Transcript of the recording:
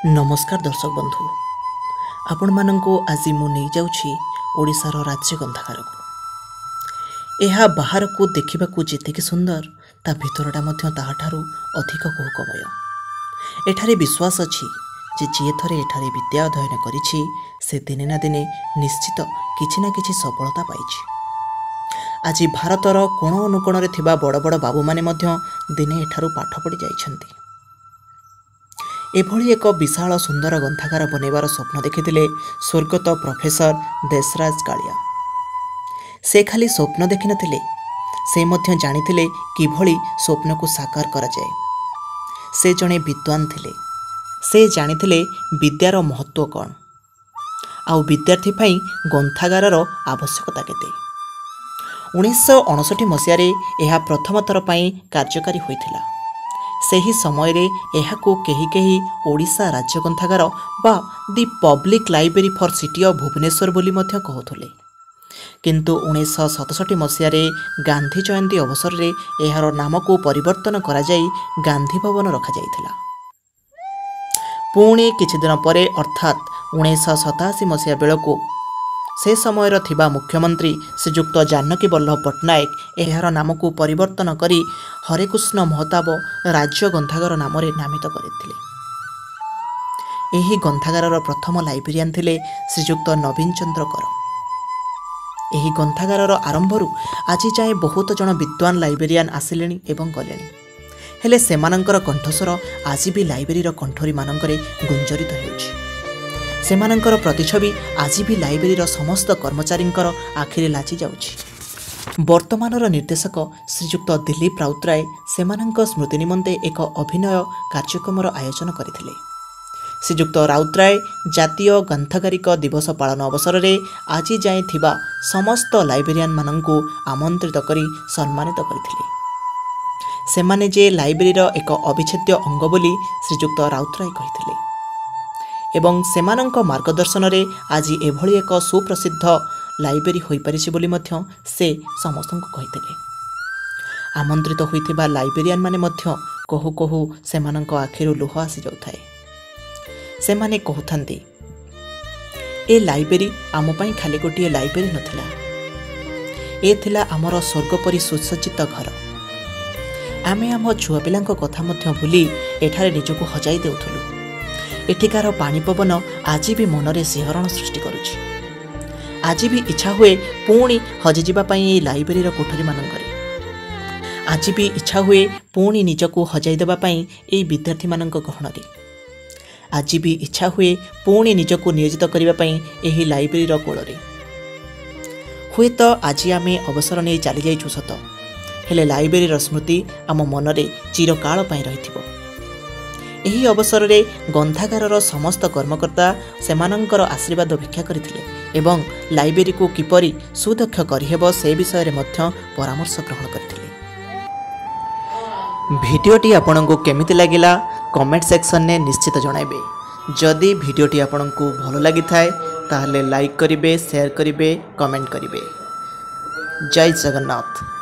नमस्कार दर्शक बंधु आपण मानंको आज मु नहीं जाउछि ओडिशार राज्य ग्रंथागार को। यह बाहर को देखा जेतिक सुंदर ता भितरटा मध्य ताहाठारु अधिक कुहकमय। एठारे विश्वास अछि जे जे थरे एठारे विद्या अध्ययन करिछि से दिने ना दिने निश्चित किछि ना किछि सफलता पाइछि। आज भारतर कोण अनुकोण थिबा बड़ बड़ बाबू माने मध्य दिने एठारु पाठ पढ़ी जाइछन्ति। एभली एक विशाल सुंदर ग्रंथागार बनैबार स्वप्न देखिथिले स्वर्गत प्रोफेसर देशराज कालिया। से खाली स्वप्न देखि नथिले, से मध्य जानिथिले किभली स्वप्न को साकार करा जाए। से जणे विद्वान थिले, से जानिथिले विद्यार महत्व कौन आउ विद्यार्थी पई ग्रंथागारर आवश्यकता केते। 1959 मसियारे यह प्रथम थर पई कार्यकारी होइथिला। सही समय रे एहाको केही केही ओडिशा राज्य ग्रंथागार बा the public library for city of Bhubaneswar बोली मध्य कहथुले। किंतु 1967 मसियारे गांधी जयंती अवसर रे एहार नाम को परिवर्तन करा जाई गांधी भवन रखा जाइथिला। पुणी किछि दिन परे अर्थात 1987 मसिया बेलको से समय थिबा मुख्यमंत्री श्रीयुक्त जानकी वल्लभ पट्टनायक एहार नाम को परिवर्तन करी हरेकृष्ण महताब राज्य ग्रंथागार नाम नामित करथिले। एही ग्रंथागारर प्रथम लाइब्रेरियन थिले श्रीयुक्त नवीन चंद्र कर। एही ग्रंथागारर आरंभरू आज जाए बहुत जन विद्वान लाइब्रेरियन आसिलेनी एवं गलेनी, हेले सेमानंकर कंठस्वर आज भी लाइब्रेरीर कंठरी मानंकरे गुंजरित हेउछि। सेमानंकर प्रतिछवि आज भी लाइब्रेरीर समस्त कर्मचारींकर आखिरे लाची जाउछि। वर्तमानर निर्देशक श्रीयुक्त दिलीप राउतराय सेमानंक स्मृति निमंते एक अभिनय कार्यक्रमर आयोजन करथिले। श्रीयुक्त राउतराय जातीय ग्रंथागारिक दिवस पालन अवसर रे आज जाए थिबा समस्त लाइब्रेरियन मानंकु आमंत्रित करी सम्मानित करथिले। सेमाने जे लाइब्रेरीर एक अविच्छेद्य अंग बोली श्रीयुक्त राउतराय कहिथिले एवं सेमानंक मार्गदर्शन रे आज एभली एक सुप्रसिद्ध लाइब्रेरी होई परिछि बोली मध्य से समस्त को कहिथिले। आमंत्रित होइथिबा लाइब्रेरियन माने मध्य कहू कहू सेमानंक आखिरु लुह आसी जाउथाय। सेमाने कहथांती ए लाइब्रेरी आम पई खाली गोटिए लाइब्रेरी नथिला, ए थिला आमर स्वर्ग परि सुसज्जित घर। आमे आम छुआ पिलांक कथा मध्य भूली एठारे निजको हजाई देउथलु। एठिकार पानी पवन आज भी मनरे सिंहरण सृष्टि करुछि। आज भी इच्छा हुए पुणी हजि जिबा पई ए लाइब्रेरीर कोठरी मानंकरे। आज भी इच्छा हुए पुणी निजको हजाई देबा पई ए विद्यार्थी मानंक गहणरे। आज भी इच्छा हुए पुणी निजको नियोजित करिबा पई एही लाइब्रेरीर कोଳରେ। हुए तो आज आमे अवसर नै चली जाइछु सत, हेले लाइब्रेरीर स्मृति आम मनरे चिरकाल पई रहिथिबो। एही अवसर रे ग्रंथागारर समस्त कर्मकर्ता सेमानंकर आशीर्वाद भिक्षा करथिले एवं लाइब्रेरी को किपरि सुदक्ष करिहेब से विषय रे मध्य परामर्श ग्रहण करथिले। भिडियोटी आपनको केमिति लागिला कमेंट सेक्शन ने निश्चित जणाइबे। जदि भिडियोटी आपनको भलो लागि थाए ताहले लाइक करिवे, शेयर करिवे, कमेंट करिवे। जय जगन्नाथ।